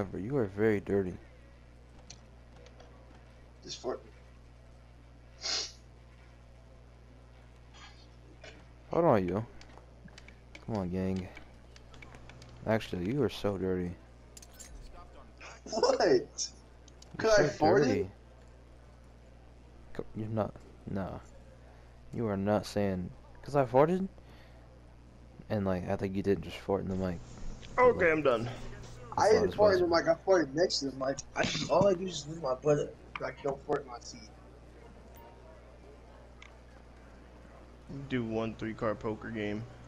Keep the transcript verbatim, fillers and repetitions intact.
ever. You are very dirty. Just fart. Hold on, you. Come on, gang. Actually, you are so dirty. What? You're Could so I fart dirty. it? Co- You're not. Nah. You are not saying. Because I farted? And, like, I think you did just fart in the mic. Okay, I'm done. I As loud didn't as fart in the possible. mic. I farted next to the mic. I just, all I do is just move my butt up. I don't fart in my teeth. Do one three card poker game.